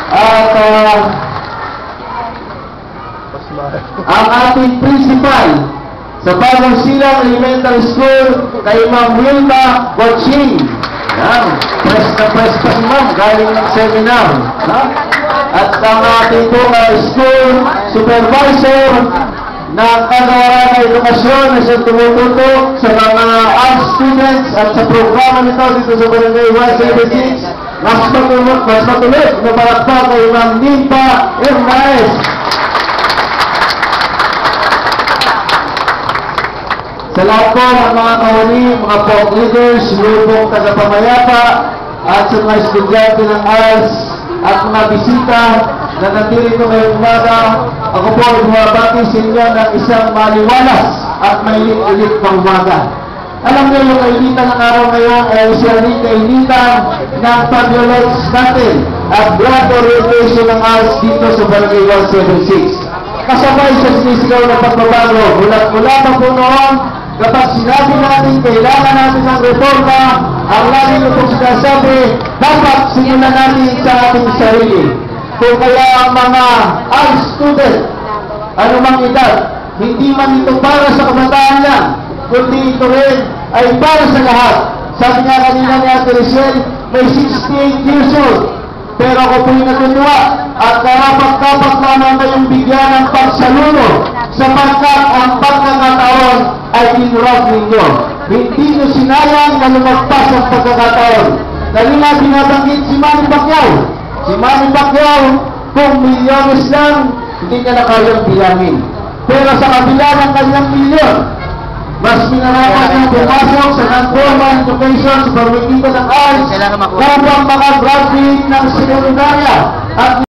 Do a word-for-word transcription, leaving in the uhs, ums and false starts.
At uh, ang ating principal sa Bagong Silang Elementary School kay Ma'am Wilma Goching. Yan, press na press pa si Ma'am, galing ng seminar. Ha? At ang ating po uh, school supervisor na kagawaran ng edukasyon na siya tumututo sa mga art students at sa programa nito dito sa Barangay one seventy-six. Mas matulog, mas matulog na palakpak kay Ma'am Nimpa Hernaez. Sa lahat po ng mga kawani, mga folk leaders, lubong tagapamayapa, at sa mga estudyante ng arts at mga bisita na nandito ngayong umaga, ako po ay bumabati sa inyo ng isang maliwalas at may ulit pang umaga. Alam niyo, yung kainitan ng araw ngayon ay siya rin kainitan ng pag-relax natin at blood orientation ng arts dito sa Barangay one seventy-six. Kasabay sa sinisigaw ng pagbabago, mula-mula pa po noon, kapag sinabi natin kailangan natin ng reforma, ang lagi nyo pong sinasabi, dapat simulan natin sa ating sarili. Kung kaya ang mga art student, anumang edad, hindi man ito para sa kabataan lang, kundi ito rin ay para sa lahat. Sabi nga kanina ni Ate Richelle, may sixty-eight years old. Pero ako po'y natutuwa at karapat-dapat naman kayong bigyan ng pagsaluno sapagkat ang pagkakataon ay inurag ninyo. Hindi nyo sinayang na lumagpas ang pagkakataon. Kanina binabanggit si Manny Pacquiao. Si Manny Pacquiao, kung milyones lang, hindi niya na kayang bilangin. Pero sa kabila ng kanyang milyon, mas minarapat niyang pumasok sa non-formal education sa pamamagitan ng arts upang makagraduate ng sekundarya at